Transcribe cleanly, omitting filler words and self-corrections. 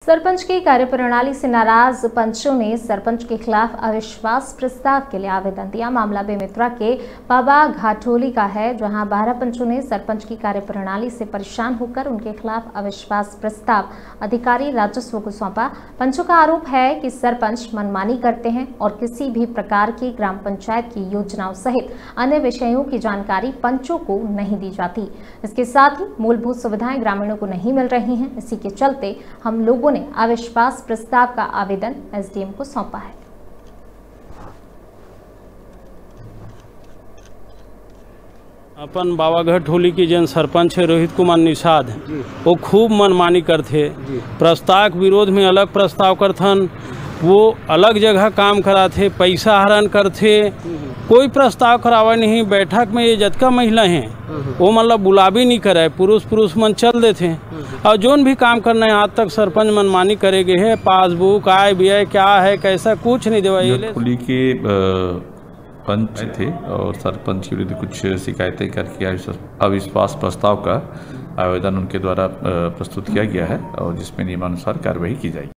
सरपंच की कार्यप्रणाली से नाराज पंचों ने सरपंच के खिलाफ अविश्वास प्रस्ताव के लिए आवेदन दिया। मामला बेमेतरा के बाबा घाटोली का है, जहां 12 पंचों ने सरपंच की कार्यप्रणाली से परेशान होकर उनके खिलाफ अविश्वास प्रस्ताव अधिकारी राजस्व को सौंपा। पंचों का आरोप है कि सरपंच मनमानी करते हैं और किसी भी प्रकार की ग्राम पंचायत की योजनाओं सहित अन्य विषयों की जानकारी पंचों को नहीं दी जाती। इसके साथ ही मूलभूत सुविधाएं ग्रामीणों को नहीं मिल रही हैं। इसी के चलते हम लोगों ने अविश्वास प्रस्ताव का आवेदन एसडीएम को सौंपा है। अपन बाबा घाटोली की जन सरपंच है रोहित कुमार निषाद, वो खूब मनमानी करते। प्रस्ताव के विरोध में अलग प्रस्ताव करथन, वो अलग जगह काम कराते, पैसा हरण करते, कोई प्रस्ताव करावा नहीं। बैठक में ये जतका महिला हैं वो मतलब बुलावी नहीं करे, पुरुष मन चल देते। और जोन भी काम करना है आज तक सरपंच मनमानी करेगे है, पासबुक आय व्यय क्या है कैसा कुछ नहीं देवा। घाटोली के पंच थे और सरपंच के विरुद्ध कुछ शिकायतें करके अविश्वास प्रस्ताव का आवेदन उनके द्वारा प्रस्तुत किया गया है और जिसमें नियमानुसार कार्रवाई की जाएगी।